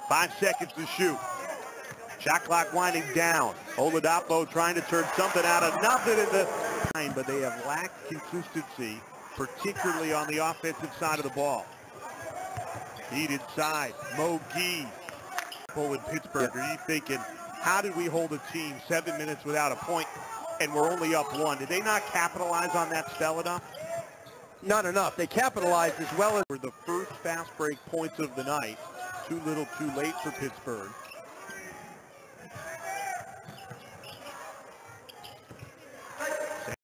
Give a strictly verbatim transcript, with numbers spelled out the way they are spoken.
Five seconds to shoot. Shot clock winding down. Oladapo trying to turn something out of nothing in the time, but they have lacked consistency, particularly on the offensive side of the ball. Heat inside. Mo Gee. In Pittsburgh, are you thinking, how did we hold a team seven minutes without a point and we're only up one? Did they not capitalize on that spell enough? Not enough. They capitalized as well as for the first fast break points of the night. Too little, too late for Pittsburgh.